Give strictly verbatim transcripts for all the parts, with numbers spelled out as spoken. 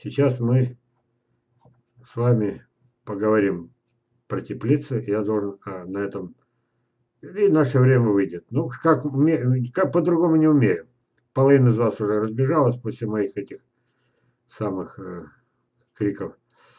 Сейчас мы с вами поговорим про теплицы. Я должен а, на этом... И наше время выйдет. Ну, как, уме- как по-другому не умею. Половина из вас уже разбежалась после моих этих самых э, криков.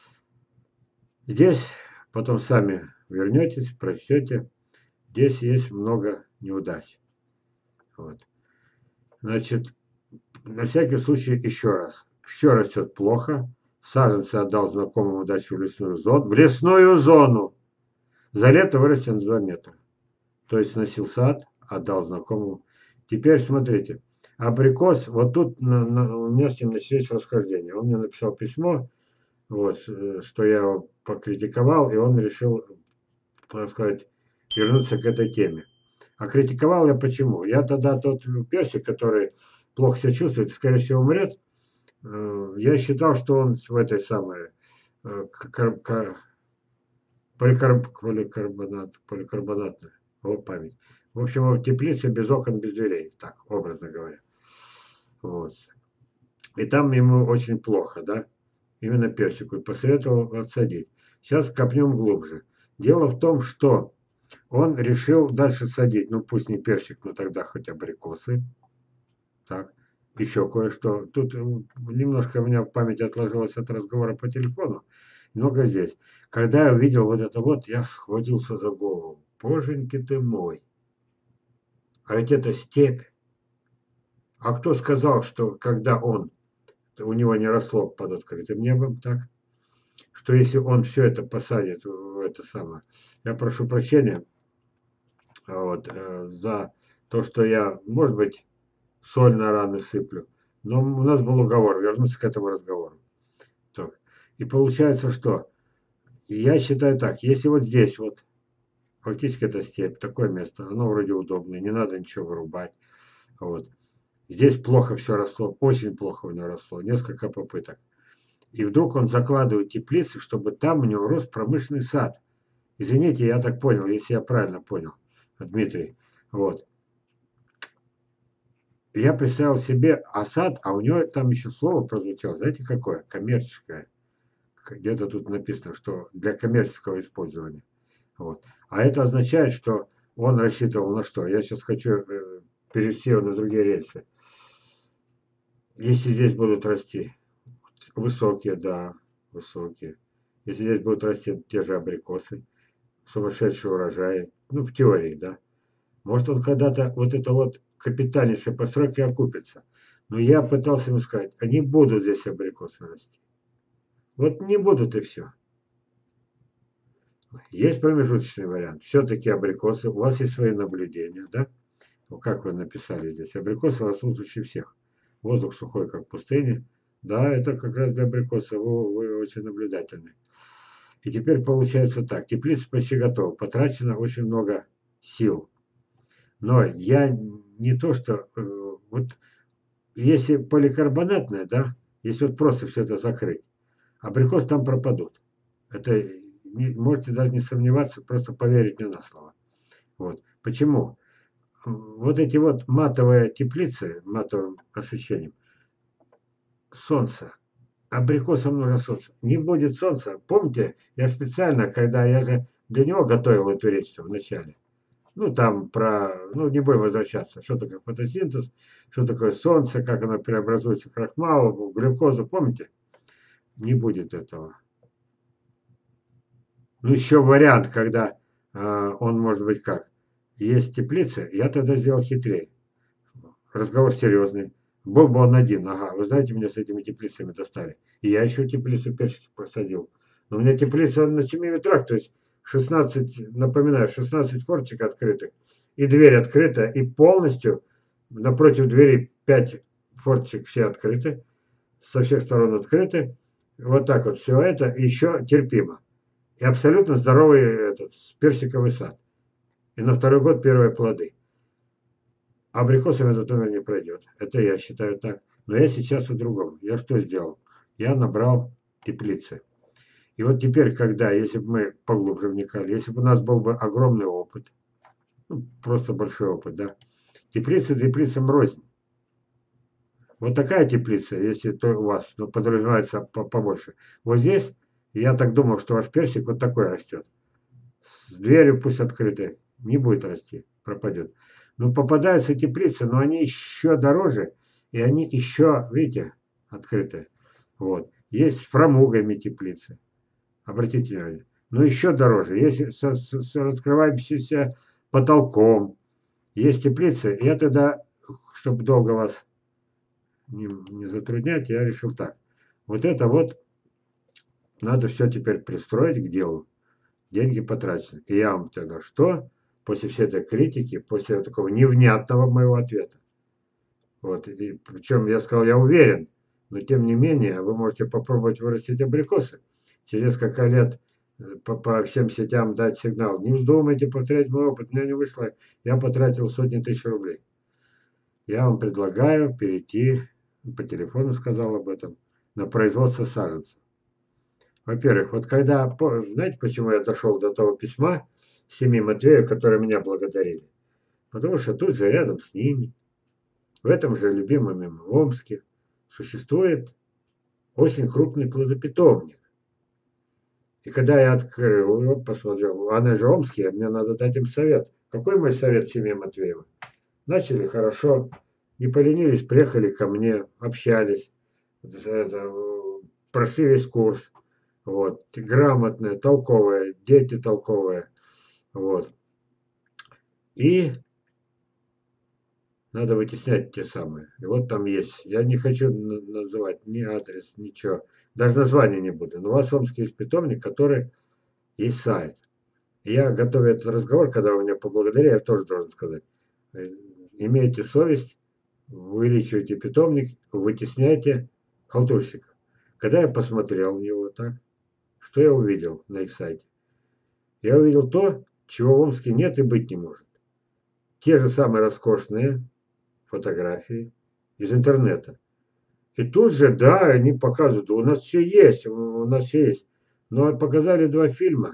Здесь потом сами вернетесь, прочтете. Здесь есть много неудач. Вот. Значит, на всякий случай еще раз. Все растет плохо. Саженцы отдал знакомому дачу в лесную зону. В лесную зону! За лето вырастет на два метра. То есть сносил сад, отдал знакомому. Теперь смотрите. Абрикос, вот тут на, на, у меня с ним начались расхождения. Он мне написал письмо, вот, что я его покритиковал, и он решил, так сказать, вернуться к этой теме. А критиковал я почему? Я тогда тот персик, который плохо себя чувствует, скорее всего, умрет. Я считал, что он в этой самой кар- кар- поликарб- поликарбонат, поликарбонатной, о, память. В общем, в теплице без окон, без дверей, так, образно говоря. Вот. И там ему очень плохо, да, именно персику, и посоветовал отсадить. Сейчас копнем глубже. Дело в том, что он решил дальше садить, ну пусть не персик, но тогда хоть абрикосы. Так, еще кое-что. Тут немножко у меня память отложилась от разговора по телефону. Много здесь. Когда я увидел вот это вот, я схватился за голову. Боженьки ты мой. А ведь это степь. А кто сказал, что когда он, у него не росло под открытым небом, так? Что если он все это посадит в это самое. Я прошу прощения вот, э, за то, что я, может быть, соль на раны сыплю. Но у нас был уговор, вернуться к этому разговору. Так. И получается, что я считаю так, если вот здесь вот, фактически это степь, такое место, оно вроде удобное, не надо ничего вырубать. Вот. Здесь плохо все росло, очень плохо у него росло, несколько попыток. И вдруг он закладывает теплицы, чтобы там у него рос промышленный сад. Извините, я так понял, если я правильно понял, Дмитрий. Вот. Я представил себе осад, а у него там еще слово прозвучало, знаете какое? Коммерческое. Где-то тут написано, что для коммерческого использования. Вот. А это означает, что он рассчитывал на что? Я сейчас хочу э, перевести его на другие рельсы. Если здесь будут расти высокие, да, высокие. Если здесь будут расти те же абрикосы, сумасшедшие урожаи, ну, в теории, да. Может, он когда-то вот это вот капитальнейшая постройка окупится. Но я пытался ему сказать, а не будут здесь абрикосы расти. Вот не будут и все. Есть промежуточный вариант. Все-таки абрикосы, у вас есть свои наблюдения, да? Ну, как вы написали здесь, абрикосы растут лучше всех. Воздух сухой, как в пустыне. Да, это как раз для абрикоса, вы, вы очень наблюдательны. И теперь получается так, теплица почти готова, потрачено очень много сил. Но я не то, что... э, вот если поликарбонатная, да, если вот просто все это закрыть, абрикосы там пропадут. Это не, можете даже не сомневаться, просто поверить мне на слово. Вот. Почему? Вот эти вот матовые теплицы, матовым освещением, солнце, абрикосам нужно солнце. Не будет солнца. Помните, я специально, когда я же для него готовил эту речь в начале, ну, там про, ну, не будем возвращаться, что такое фотосинтез, что такое солнце, как оно преобразуется в крахмал, в глюкозу, помните? Не будет этого. Ну, еще вариант, когда э, он может быть как? Есть теплица, я тогда сделал хитрее. Разговор серьезный. Был бы он один, ага, вы знаете, меня с этими теплицами достали. И я еще теплицу персики посадил. Но у меня теплица на семи ветрах, то есть шестнадцать, напоминаю, шестнадцать форточек открытых. И дверь открыта, и полностью напротив двери пять форточек все открыты, со всех сторон открыты. Вот так вот все это, и еще терпимо. И абсолютно здоровый этот персиковый сад. И на второй год первые плоды. Абрикосом этот номер не пройдет. Это я считаю так. Но я сейчас о другом. Я что сделал? Я набрал теплицы. И вот теперь, когда, если бы мы поглубже вникали, если бы у нас был бы огромный опыт, ну, просто большой опыт, да, теплицы теплицам рознь. Вот такая теплица, если то у вас ну, подразумевается по- побольше. Вот здесь, я так думал, что ваш персик вот такой растет. С дверью пусть открытой, не будет расти, пропадет. Но попадаются теплицы, но они еще дороже, и они еще, видите, открытые. Вот. Есть с фрамугами теплицы. Обратите внимание. Но еще дороже. Есть с, с, с раскрывающимся потолком. Есть теплицы. Я тогда, чтобы долго вас не, не затруднять, я решил так. Вот это вот надо все теперь пристроить к делу. Деньги потрачены. И я вам тогда что? После всей этой критики, после такого невнятного моего ответа. Вот. И причем я сказал, я уверен, но тем не менее, вы можете попробовать вырастить абрикосы. Через несколько лет э, по, по всем сетям дать сигнал. Не вздумайте повторять мой опыт, у меня не вышло. Я потратил сотни тысяч рублей. Я вам предлагаю перейти, по телефону сказал об этом, на производство саженцев. Во-первых, вот когда, знаете, почему я дошел до того письма семьи Матвея, которые меня благодарили? Потому что тут же рядом с ними, в этом же любимом им Омске, существует очень крупный плодопитомник. И когда я открыл его, посмотрел, она же Омские, мне надо дать им совет. Какой мой совет семье Матвеева? Начали хорошо, не поленились, приехали ко мне, общались, это, прошли весь курс. Вот, грамотные, толковые, дети толковые. Вот. И надо вытеснять те самые. И вот там есть. Я не хочу называть ни адрес, ничего. Даже название не буду. Но у вас в Омске есть питомник, который есть сайт. И я, готовя этот разговор, когда вы меня поблагодарили, я тоже должен сказать. Имейте совесть, увеличивайте питомник, вытесняйте халтурщика. Когда я посмотрел в него так, что я увидел на их сайте? Я увидел то, чего в Омске нет и быть не может. Те же самые роскошные фотографии из интернета. И тут же, да, они показывают, у нас все есть, у нас все есть. Но показали два фильма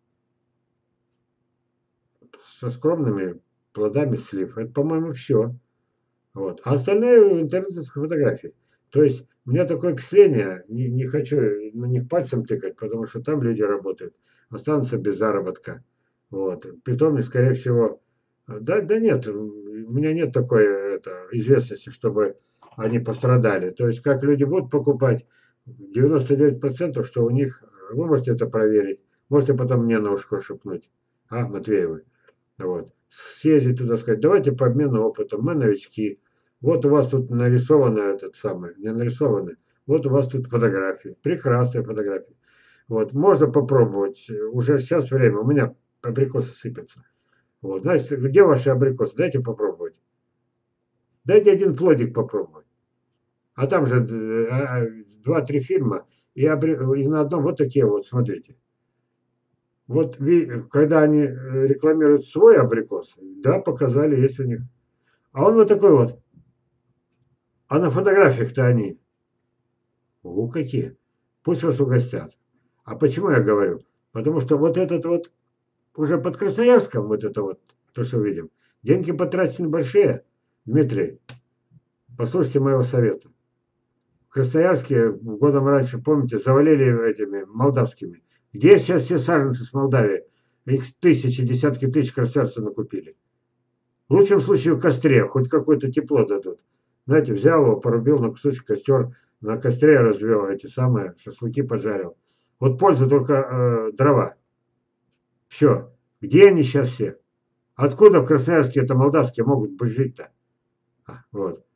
со скромными плодами слив. Это, по-моему, все. Вот. А остальные интернетовские фотографии. То есть у меня такое впечатление, не, не хочу на них пальцем тыкать, потому что там люди работают, останутся без заработка. Вот. Питомник, скорее всего, да, да нет, у меня нет такой это, известности, чтобы они пострадали. То есть как люди будут покупать, девяносто девять процентов, что у них, вы можете это проверить, можете потом мне на ушко шепнуть, а, Матвеевы. Вот. Съездить туда, сказать, давайте по обмену опытом, мы новички. Вот у вас тут нарисовано этот самый, не нарисовано, вот у вас тут фотографии, прекрасные фотографии. Вот, можно попробовать, уже сейчас время, у меня абрикосы сыпятся. Вот, знаете, где ваши абрикосы? Дайте попробовать. Дайте один плодик попробовать. А там же два-три фильма, и, абри- и на одном вот такие вот, смотрите. Вот когда они рекламируют свой абрикос, да, показали, есть у них. А он вот такой вот. А на фотографиях-то они. О, какие. Пусть вас угостят. А почему я говорю? Потому что вот этот вот, уже под Красноярском, вот это вот, то, что видим, деньги потрачены большие. Дмитрий, послушайте моего совета. В Красноярске годом раньше, помните, завалили этими молдавскими. Где сейчас все саженцы с Молдавии? Их тысячи, десятки тысяч красавцев накупили. В лучшем случае в костре, хоть какое-то тепло дадут. Знаете, взял его, порубил на кусочек, костер, на костре развел эти самые, шашлыки поджарил. Вот польза только э, дрова. Все. Где они сейчас все? Откуда в Красноярске это молдавские могут быть жить-то? А, вот.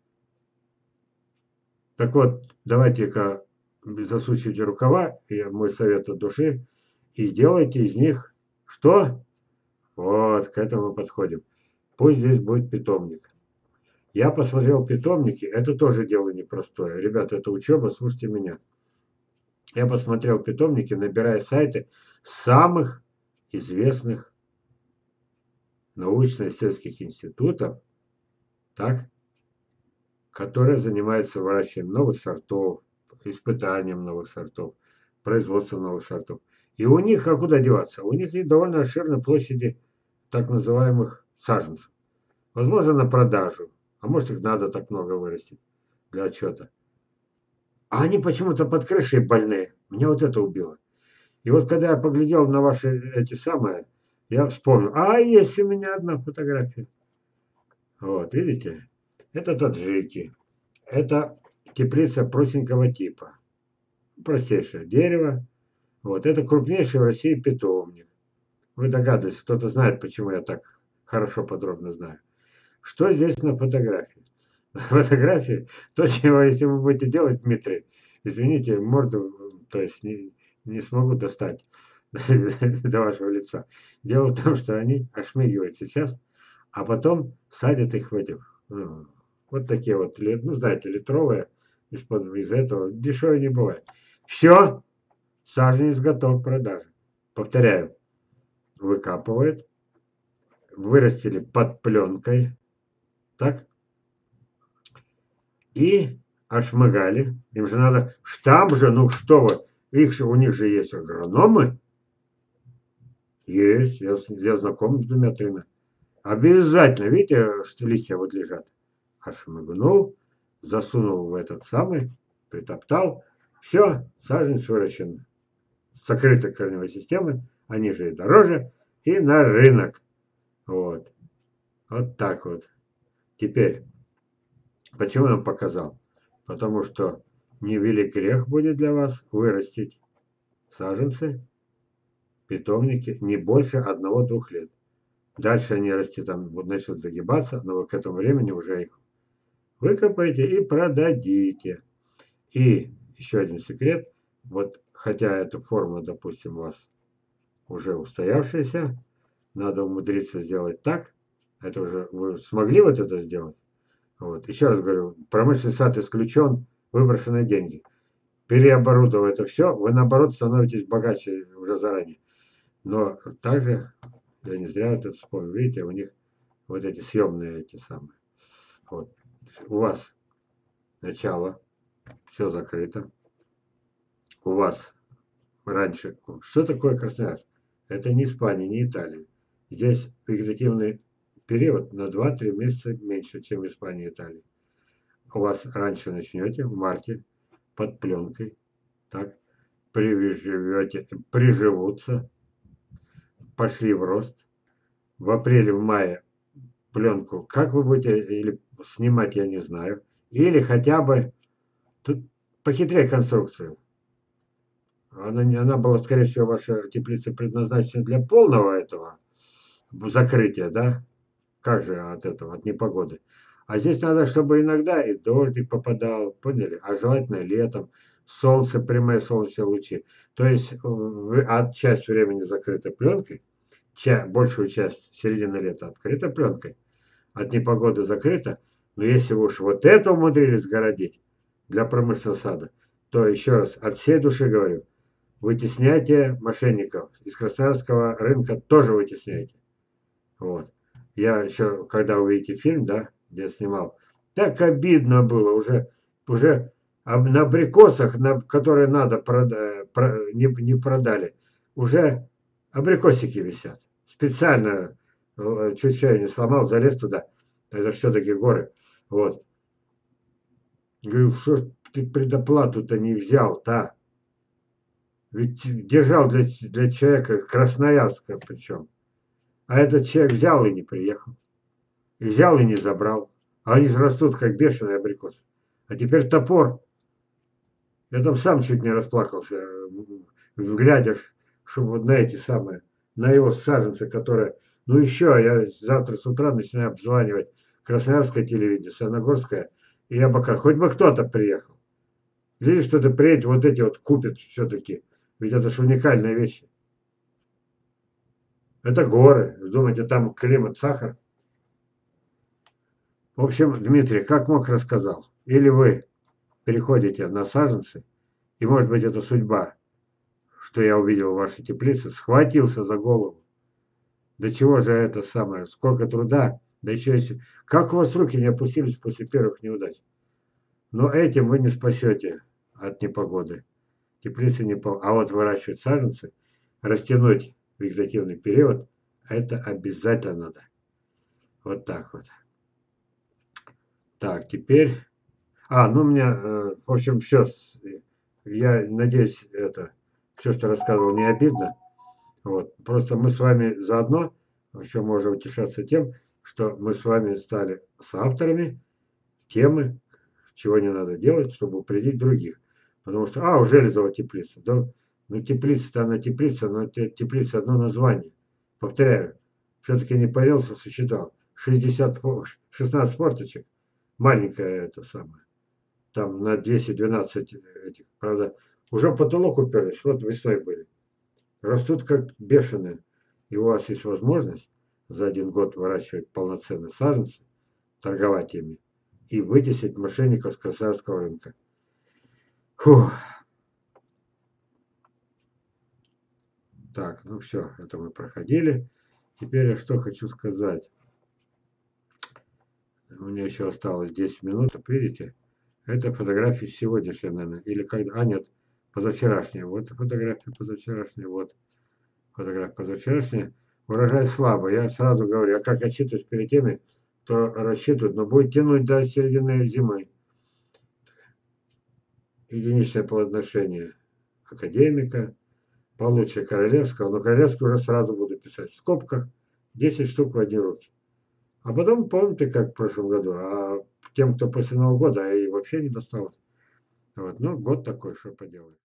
Так вот, давайте-ка засучите рукава, и мой совет от души, и сделайте из них что? Вот, к этому подходим. Пусть здесь будет питомник. Я посмотрел питомники, это тоже дело непростое. Ребята, это учеба, слушайте меня. Я посмотрел питомники, набирая сайты самых известных научно-исследовательских институтов, так, которые занимаются выращиванием новых сортов, испытанием новых сортов, производством новых сортов. И у них, а куда деваться? У них есть довольно обширные площади так называемых саженцев. Возможно, на продажу. А может, их надо так много вырастить. для отчета. А они почему-то под крышей больные. Меня вот это убило. И вот когда я поглядел на ваши эти самые, я вспомнил, а есть у меня одна фотография. Вот, видите? Это таджики. Это теплица простенького типа. Простейшее дерево. Вот, это крупнейший в России питомник. Вы догадываетесь, кто-то знает, почему я так хорошо подробно знаю. Что здесь на фотографии? На фотографии, то, чего, если вы будете делать, Дмитрий, извините, морду, то есть не, не смогу достать до вашего лица. Дело в том, что они ошмыгивают сейчас, а потом садят их в этих, ну, вот такие вот, ну, знаете, литровые, из-под, из этого, дешевле не бывает. Все, саженец готов к продаже. Повторяю, выкапывают, вырастили под пленкой, так, и ошмыгали. Им же надо штамп же, ну что вы, их же, у них же есть агрономы. Есть, я, я знаком с двумя-тремя. Обязательно, видите, что листья вот лежат. Ошмыгнул, засунул в этот самый, притоптал. Все, саженец выращен. Закрытой корневой системы, они же и дороже, и на рынок. Вот. Вот так вот. Теперь, почему я вам показал? Потому что невелик грех будет для вас вырастить саженцы, питомники не больше одного-двух лет. Дальше они расти там вот начнут загибаться, но вы к этому времени уже их выкопаете и продадите. И еще один секрет. Вот хотя эта форма, допустим, у вас уже устоявшаяся, надо умудриться сделать так. Это уже вы смогли вот это сделать? Вот. Еще раз говорю, промышленный сад исключен, выброшенные деньги. Переоборудовав это все, вы наоборот становитесь богаче уже заранее. Но также, я не зря это вспомнил, видите, у них вот эти съемные эти самые. Вот. У вас начало, все закрыто. У вас раньше, что такое Красноярск? Это не Испания, не Италия. Здесь вегетативный период на два-три месяца меньше, чем в Испании и Италии. У вас раньше начнете, в марте, под пленкой, так, приживете, приживутся, пошли в рост. В апреле, в мае пленку, как вы будете или снимать, я не знаю. Или хотя бы, тут похитрее конструкцию. Она, она была, скорее всего, ваша теплица предназначена для полного этого закрытия, да? Как же от этого, от непогоды? А здесь надо, чтобы иногда и дождик попадал, поняли? А желательно летом, солнце, прямые солнечные лучи. То есть от часть времени закрыта пленкой, ча, большую часть середины лета открыта пленкой, от непогоды закрыта. Но если вы уж вот это умудрились сгородить для промышленного сада, то еще раз от всей души говорю, вытесняйте мошенников. Из Красноярского рынка тоже вытесняйте. Вот. Я еще, когда увидите фильм, да, где я снимал, так обидно было уже, уже на абрикосах, на, которые надо, прода, про, не, не продали, уже абрикосики висят. Специально чуть шею не сломал, залез туда. Это все-таки горы. Вот. Говорю, что ж ты предоплату-то не взял-то? Ведь держал для, для человека Красноярска причем. А этот человек взял и не приехал. И взял и не забрал. А они же растут, как бешеные абрикосы. А теперь топор. Я там сам чуть не расплакался, глядя, что вот на эти самые, на его саженцы, которые... Ну еще, я завтра с утра начинаю обзванивать Красноярское телевидение, Саяногорское, и я пока, хоть бы кто-то приехал. Или что-то приедет, вот эти вот купят все-таки. Ведь это же уникальные вещи. Это горы. Думаете, там климат, сахар? В общем, Дмитрий, как мог, рассказал. Или вы переходите на саженцы, и, может быть, это судьба, что я увидел в вашей теплице, схватился за голову. До чего же это самое, сколько труда, да еще если... Как у вас руки не опустились после первых неудач? Но этим вы не спасете от непогоды. Теплицы не по... А вот выращивать саженцы, растянуть вегетативный период, это обязательно надо. Вот так вот. Так, теперь... А, ну, у меня, э, в общем, все. Я надеюсь, это все, что рассказывал, не обидно. Вот. Просто мы с вами заодно еще можем утешаться тем, что мы с вами стали соавторами темы, чего не надо делать, чтобы упредить других. Потому что, а, у Железова теплица. Да, ну, теплица-то она теплица, но это теплица одно название. Повторяю, все-таки не парился, сосчитал. шестьдесят, фо- шестнадцать форточек, маленькая это самое. Там на десять-двенадцать этих, правда, уже в потолок уперлись, вот весной были. Растут как бешеные. И у вас есть возможность за один год выращивать полноценные саженцы, торговать ими и вытеснить мошенников с красавского рынка. Фух. Так, ну все, это мы проходили. Теперь я что хочу сказать. У меня еще осталось десять минут, видите? Это фотографии сегодняшние, наверное, или когда... А, нет, позавчерашняя. Вот фотография позавчерашняя, вот фотография позавчерашняя. Урожай слабый. Я сразу говорю, а как отчитываюсь перед теми, то рассчитывают, но будет тянуть до середины зимы. Единичное плодоношение академика, получше королевского, но королевский уже сразу буду писать в скобках, десять штук в одни руки. А потом, помните, как в прошлом году, а тем, кто после Нового года, и вообще не досталось. Вот, ну, год такой, что поделать.